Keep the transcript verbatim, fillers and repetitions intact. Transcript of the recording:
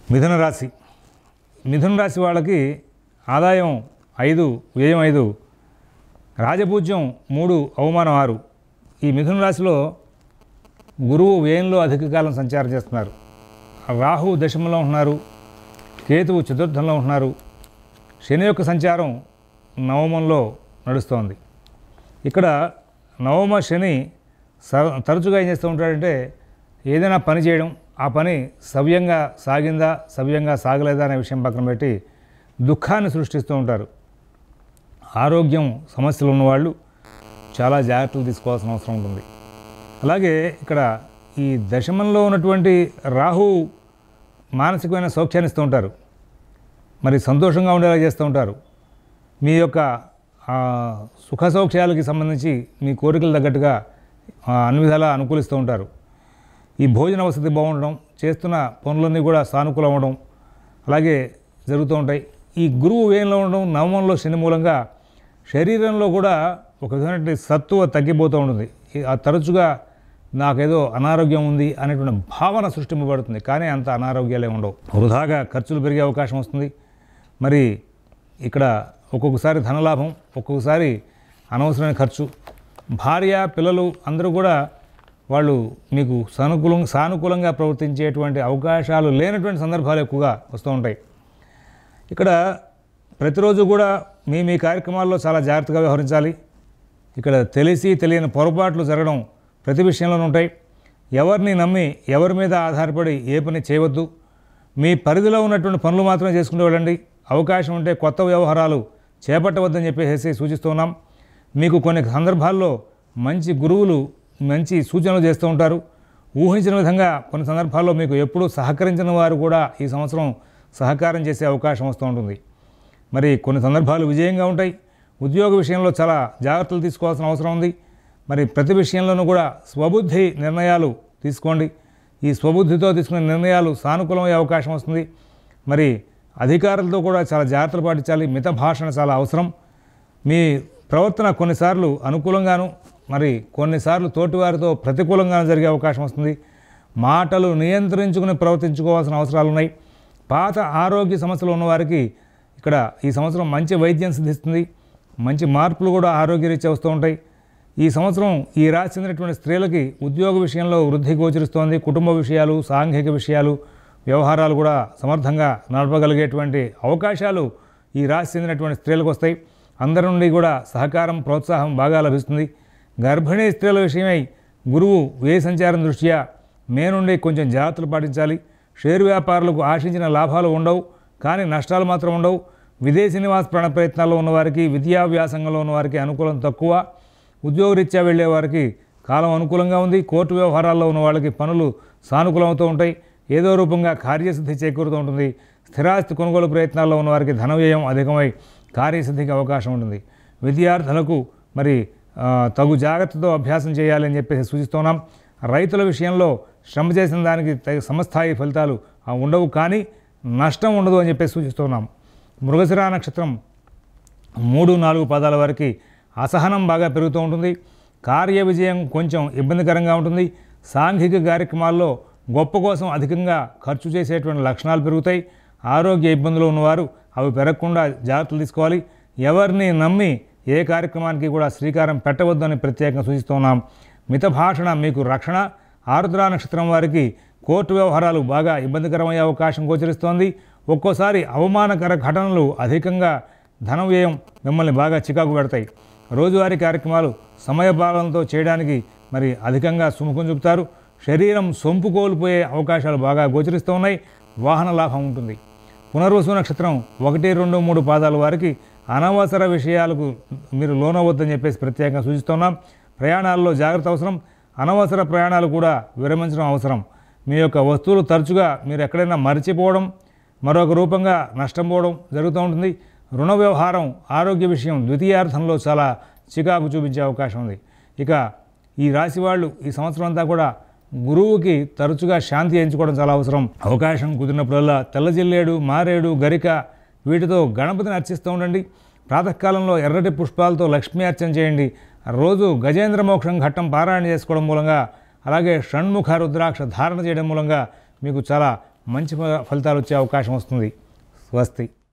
మిథున రాశి మిథున రాశి వాళ్ళకి ఆదాయం ఐదు, వ్యయం ఐదు, రాజపూజ్యం మూడు, అవమానం ఆరు. ఈ మిథున రాశిలో గురువు వ్యయంలో అధిక కాలం సంచారం చేస్తున్నారు. రాహు దశమంలో ఉంటున్నారు, కేతువు చతుర్థంలో ఉంటున్నారు, శని యొక్క సంచారం నవమంలో నడుస్తోంది. ఇక్కడ నవమ శని తరచుగా ఏం చేస్తూ ఉంటాడంటే ఏదైనా పని చేయడం, ఆ పని సవ్యంగా సాగిందా సవ్యంగా సాగలేదా అనే విషయం పక్కన పెట్టి దుఃఖాన్ని సృష్టిస్తూ ఉంటారు. ఆరోగ్యం సమస్యలు ఉన్నవాళ్ళు చాలా జాగ్రత్తలు తీసుకోవాల్సిన అవసరం ఉంటుంది. అలాగే ఇక్కడ ఈ దశమంలో ఉన్నటువంటి రాహు మానసికమైన సౌఖ్యాన్ని ఇస్తూ ఉంటారు, మరి సంతోషంగా ఉండేలా చేస్తూ ఉంటారు. మీ యొక్క సుఖ సౌఖ్యాలకి సంబంధించి మీ కోరికలు తగ్గట్టుగా అన్ని విధాలా అనుకూలిస్తూ ఉంటారు. ఈ భోజన వసతి బాగుండడం, చేస్తున్న పనులన్నీ కూడా సానుకూలం అవ్వడం అలాగే జరుగుతూ ఉంటాయి. ఈ గురువు వ్యయంలో ఉండడం, నవమంలో శని మూలంగా శరీరంలో కూడా ఒక విధమైనటువంటి సత్తువ తగ్గిపోతూ ఉంటుంది. ఆ తరచుగా నాకేదో అనారోగ్యం ఉంది అనేటువంటి భావన సృష్టింపబడుతుంది, కానీ అంత అనారోగ్యాలే ఉండవు. వృధాగా ఖర్చులు పెరిగే అవకాశం వస్తుంది. మరి ఇక్కడ ఒక్కొక్కసారి ధనలాభం, ఒక్కొక్కసారి అనవసరమైన ఖర్చు. భార్య పిల్లలు అందరూ కూడా వాళ్ళు మీకు సానుకూలం సానుకూలంగా ప్రవర్తించేటువంటి అవకాశాలు లేనటువంటి సందర్భాలు ఎక్కువగా వస్తూ ఉంటాయి. ఇక్కడ ప్రతిరోజు కూడా మీ మీ కార్యక్రమాల్లో చాలా జాగ్రత్తగా వ్యవహరించాలి. ఇక్కడ తెలిసి తెలియని పొరపాట్లు జరగడం ప్రతి విషయంలోనూ ఉంటాయి. ఎవరిని నమ్మి ఎవరి మీద ఆధారపడి ఏ పని చేయవద్దు. మీ పరిధిలో ఉన్నటువంటి పనులు మాత్రమే చేసుకుంటూ వెళ్ళండి. అవకాశం ఉంటే కొత్త వ్యవహారాలు చేపట్టవద్దని చెప్పేసి సూచిస్తున్నాం. మీకు కొన్ని సందర్భాల్లో మంచి గురువులు మంచి సూచనలు చేస్తూ ఉంటారు. ఊహించిన విధంగా కొన్ని సందర్భాల్లో మీకు ఎప్పుడూ సహకరించిన వారు కూడా ఈ సంవత్సరం సహకారం చేసే అవకాశం వస్తూ ఉంటుంది. మరి కొన్ని సందర్భాలు విజయంగా ఉంటాయి. ఉద్యోగ విషయంలో చాలా జాగ్రత్తలు తీసుకోవాల్సిన అవసరం ఉంది. మరి ప్రతి విషయంలోనూ కూడా స్వబుద్ధి నిర్ణయాలు తీసుకోండి. ఈ స్వబుద్ధితో తీసుకునే నిర్ణయాలు సానుకూలమయ్యే అవకాశం వస్తుంది. మరి అధికారులతో కూడా చాలా జాగ్రత్తలు పాటించాలి. మిత భాషణ చాలా అవసరం. మీ ప్రవర్తన కొన్నిసార్లు అనుకూలంగాను, మరి కొన్నిసార్లు తోటివారితో ప్రతికూలంగాను జరిగే అవకాశం వస్తుంది. మాటలు నియంత్రించుకుని ప్రవర్తించుకోవాల్సిన అవసరాలు ఉన్నాయి. పాత ఆరోగ్య సమస్యలు ఉన్నవారికి ఇక్కడ ఈ సంవత్సరం మంచి వైద్యం సిద్ధిస్తుంది. మంచి మార్పులు కూడా ఆరోగ్యరీత్యా వస్తూ ఉంటాయి. ఈ సంవత్సరం ఈ రాశి చెందినటువంటి స్త్రీలకి ఉద్యోగ విషయంలో వృద్ధి గోచరిస్తోంది. కుటుంబ విషయాలు, సాంఘిక విషయాలు, వ్యవహారాలు కూడా సమర్థంగా నడపగలిగేటువంటి అవకాశాలు ఈ రాశి చెందినటువంటి స్త్రీలకు వస్తాయి. అందరి నుండి కూడా సహకారం, ప్రోత్సాహం బాగా లభిస్తుంది. గర్భిణీ స్త్రీల విషయమై గురువు వ్యయ సంచారం దృష్ట్యా మే నుండి కొంచెం జాగ్రత్తలు పాటించాలి. షేరు వ్యాపారులకు ఆశించిన లాభాలు ఉండవు, కానీ నష్టాలు మాత్రం ఉండవు. విదేశీ నివాస ప్రాణ ప్రయత్నాల్లో ఉన్నవారికి, విద్యా వ్యాసంగంలో ఉన్నవారికి అనుకూలం తక్కువ. ఉద్యోగరీత్యా వెళ్ళే వారికి కాలం అనుకూలంగా ఉంది. కోర్టు వ్యవహారాల్లో ఉన్న వాళ్ళకి పనులు సానుకూలమవుతూ ఉంటాయి. ఏదో రూపంగా కార్యసిద్ధి చేకూరుతూ ఉంటుంది. స్థిరాస్తి కొనుగోలు ప్రయత్నాల్లో ఉన్నవారికి ధన వ్యయం అధికమై కార్యసిద్ధికి అవకాశం ఉంటుంది. విద్యార్థులకు మరి తగు జాగ్రత్తతో అభ్యాసం చేయాలని చెప్పేసి సూచిస్తున్నాం. రైతుల విషయంలో శ్రమ చేసిన దానికి సమస్థాయి ఫలితాలు ఉండవు, కానీ నష్టం ఉండదు అని చెప్పేసి సూచిస్తున్నాం. మృగశిర నక్షత్రం మూడు నాలుగు పాదాల వారికి అసహనం బాగా పెరుగుతూ ఉంటుంది. కార్య విజయం కొంచెం ఇబ్బందికరంగా ఉంటుంది. సాంఘిక కార్యక్రమాల్లో గొప్ప కోసం అధికంగా ఖర్చు చేసేటువంటి లక్షణాలు పెరుగుతాయి. ఆరోగ్య ఇబ్బందులు ఉన్నవారు అవి పెరగకుండా జాగ్రత్తలు తీసుకోవాలి. ఎవరిని నమ్మి ఏ కార్యక్రమానికి కూడా శ్రీకారం పెట్టవద్దని ప్రత్యేకంగా సూచిస్తున్నాం. మిత భాషణ మీకు రక్షణ. ఆరుద్ర నక్షత్రం వారికి కోర్టు వ్యవహారాలు బాగా ఇబ్బందికరమయ్యే అవకాశం గోచరిస్తోంది. ఒక్కోసారి అవమానకర ఘటనలు అధికంగా ధన వ్యయం మిమ్మల్ని బాగా చికాకు పెడతాయి. రోజువారీ కార్యక్రమాలు సమయపాలనతో చేయడానికి మరి అధికంగా సుముఖం చూపుతారు. శరీరం సొంపు కోల్పోయే అవకాశాలు బాగా గోచరిస్తూ ఉన్నాయి. వాహన లాభం ఉంటుంది. పునర్వసు నక్షత్రం ఒకటి రెండు మూడు పాదాల వారికి అనవసర విషయాలకు మీరు లోనవద్దని చెప్పేసి ప్రత్యేకంగా సూచిస్తున్నాం. ప్రయాణాల్లో జాగ్రత్త అవసరం. అనవసర ప్రయాణాలు కూడా విరమించడం అవసరం. మీ యొక్క వస్తువులు తరచుగా మీరు ఎక్కడైనా మర్చిపోవడం, మరొక రూపంగా నష్టం పోవడం జరుగుతూ ఉంటుంది. రుణ వ్యవహారం, ఆరోగ్య విషయం ద్వితీయార్థంలో చాలా చికాకు చూపించే అవకాశం ఉంది. ఇక ఈ రాశి వాళ్ళు ఈ సంవత్సరం అంతా కూడా గురువుకి తరచుగా శాంతి ఎంచుకోవడం చాలా అవసరం. అవకాశం కుదిరినప్పుడల్లా తెల్ల జిల్లేడు, మారేడు, గరిక వీటితో గణపతిని అర్చిస్తూ ఉండండి. ప్రాతకాలంలో ఎర్రటి పుష్పాలతో లక్ష్మీ అర్చన చేయండి. రోజు గజేంద్ర మోక్షం ఘట్టం పారాయణ చేసుకోవడం మూలంగా, అలాగే షణ్ముఖ రుద్రాక్ష ధారణ చేయడం మూలంగా మీకు చాలా మంచి ఫ- ఫలితాలు వచ్చే అవకాశం వస్తుంది. స్వస్తి.